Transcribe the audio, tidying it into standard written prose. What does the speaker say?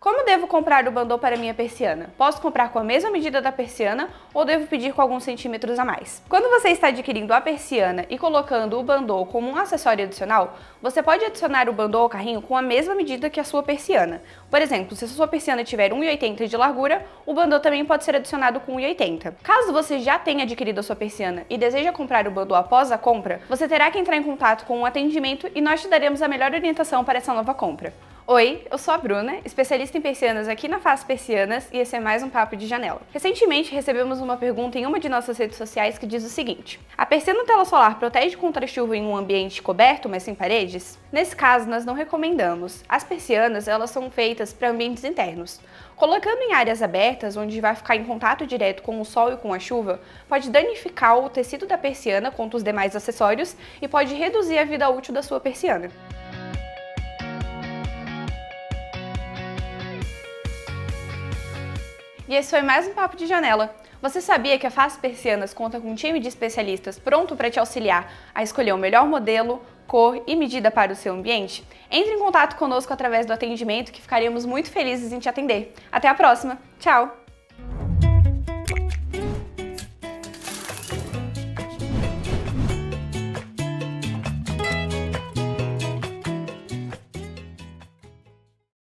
Como devo comprar o bandô para minha persiana? Posso comprar com a mesma medida da persiana ou devo pedir com alguns centímetros a mais? Quando você está adquirindo a persiana e colocando o bandô como um acessório adicional, você pode adicionar o bandô ao carrinho com a mesma medida que a sua persiana. Por exemplo, se a sua persiana tiver 1,80 de largura, o bandô também pode ser adicionado com 1,80. Caso você já tenha adquirido a sua persiana e deseja comprar o bandô após a compra, você terá que entrar em contato com o atendimento e nós te daremos a melhor orientação para essa nova compra. Oi, eu sou a Bruna, especialista em persianas aqui na Faz Persianas e esse é mais um Papo de Janela. Recentemente recebemos uma pergunta em uma de nossas redes sociais que diz o seguinte: a persiana tela solar protege contra a chuva em um ambiente coberto, mas sem paredes? Nesse caso, nós não recomendamos. As persianas, elas são feitas para ambientes internos. Colocando em áreas abertas, onde vai ficar em contato direto com o sol e com a chuva, pode danificar o tecido da persiana quanto os demais acessórios e pode reduzir a vida útil da sua persiana. E esse foi mais um Papo de Janela. Você sabia que a Faz Persianas conta com um time de especialistas pronto para te auxiliar a escolher o melhor modelo, cor e medida para o seu ambiente? Entre em contato conosco através do atendimento que ficaremos muito felizes em te atender. Até a próxima! Tchau!